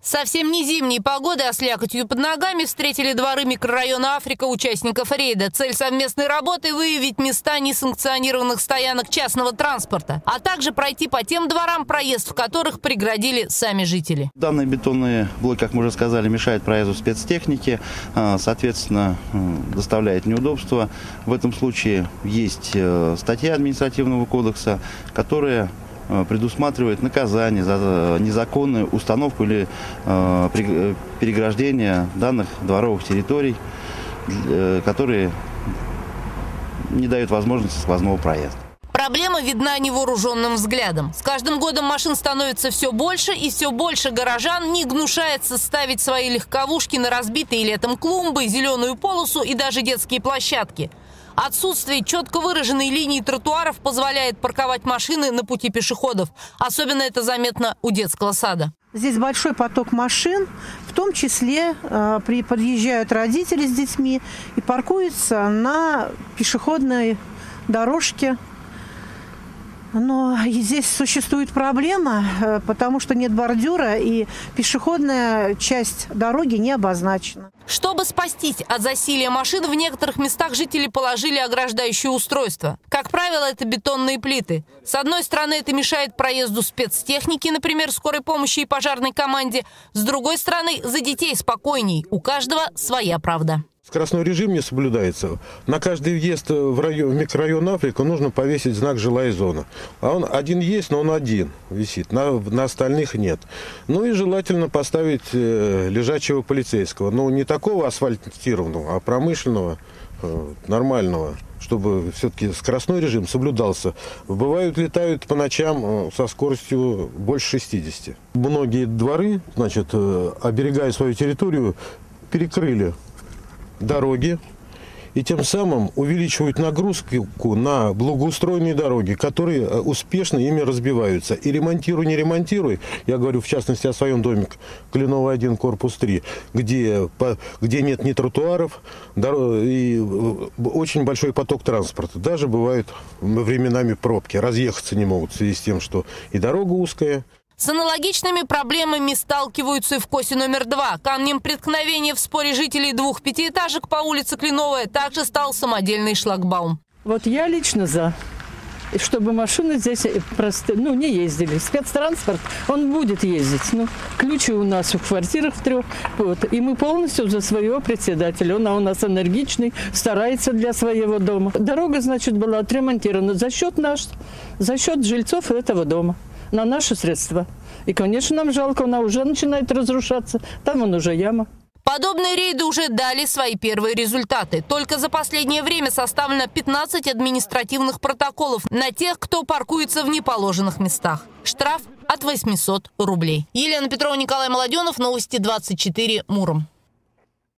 Совсем не зимней погоды, а слякотью под ногами встретили дворы микрорайона Африка участников рейда. Цель совместной работы – выявить места несанкционированных стоянок частного транспорта, а также пройти по тем дворам, проезд в которых преградили сами жители. Данные бетонные блоки, как мы уже сказали, мешают проезду спецтехники, соответственно, доставляет неудобства. В этом случае есть статья административного кодекса, которая предусматривает наказание за незаконную установку или переграждение данных дворовых территорий, которые не дают возможности сквозного проезда. Проблема видна невооруженным взглядом. С каждым годом машин становится все больше, и все больше горожан не гнушается ставить свои легковушки на разбитые летом клумбы, зеленую полосу и даже детские площадки. Отсутствие четко выраженной линии тротуаров позволяет парковать машины на пути пешеходов. Особенно это заметно у детского сада. Здесь большой поток машин, в том числе подъезжают родители с детьми и паркуются на пешеходной дорожке. Но здесь существует проблема, потому что нет бордюра и пешеходная часть дороги не обозначена. Чтобы спастись от засилия машин, в некоторых местах жители положили ограждающее устройство. Как правило, это бетонные плиты. С одной стороны, это мешает проезду спецтехники, например, скорой помощи и пожарной команде. С другой стороны, за детей спокойней. У каждого своя правда. Скоростной режим не соблюдается. На каждый въезд в микрорайон Африка нужно повесить знак «Жилая зона». А он один есть, но он один висит, на остальных нет. Ну и желательно поставить лежачего полицейского. Ну, не такого асфальтированного, а промышленного, нормального, чтобы все-таки скоростной режим соблюдался. Летают по ночам со скоростью больше 60. Многие дворы, значит, оберегая свою территорию, перекрыли дороги и тем самым увеличивают нагрузку на благоустроенные дороги, которые успешно ими разбиваются. И ремонтируй, не ремонтируй, я говорю в частности о своем доме Кленовый 1, корпус 3, где нет ни тротуаров, и очень большой поток транспорта. Даже бывают временами пробки, разъехаться не могут в связи с тем, что и дорога узкая. С аналогичными проблемами сталкиваются и в Косе номер 2. Камнем преткновения в споре жителей двух пятиэтажек по улице Кленовая также стал самодельный шлагбаум. Вот я лично за, чтобы машины здесь не ездили. Спецтранспорт, он будет ездить. Ключи у нас в квартирах в 3. Вот. И мы полностью за своего председателя. Он у нас энергичный, старается для своего дома. Дорога, значит, была отремонтирована за счет жильцов этого дома. На наши средства. И, конечно, нам жалко, она уже начинает разрушаться. Там уже яма. Подобные рейды уже дали свои первые результаты. Только за последнее время составлено 15 административных протоколов на тех, кто паркуется в неположенных местах. Штраф от 800 рублей. Елена Петрова, Николай Молоденов, Новости 24, Муром.